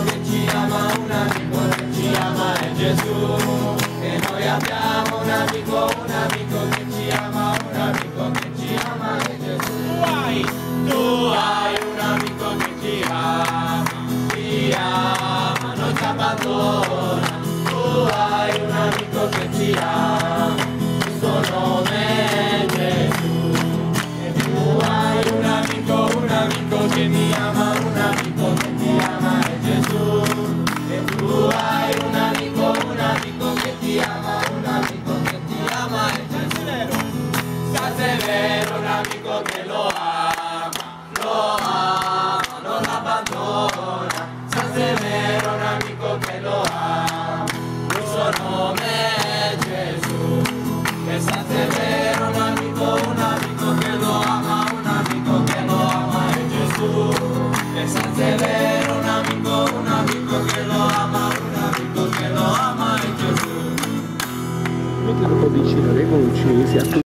che ci ama, un amico che ci ama è Gesù. E noi abbiamo un amico che ci ama, un amico che ci ama è Gesù. Tu hai un amico che ti ama, non ti abbandona. Tu hai un amico che ti ama, il suo nome è Gesù. E tu hai un amico che mi ama, un amico che ti ama è Gesù. E tu hai un amico che ti ama, un amico che ti ama è Gesù. San Severo, un amico che lo ama, non l'abbandona. San Severo, un amico che lo ama, il suo nome è Gesù. E San Severo, un amico che lo ama, un amico che lo ama è Gesù. E San Severo, un amico che lo ama, un amico che lo ama è Gesù. Mettete un po' vicino le voci, si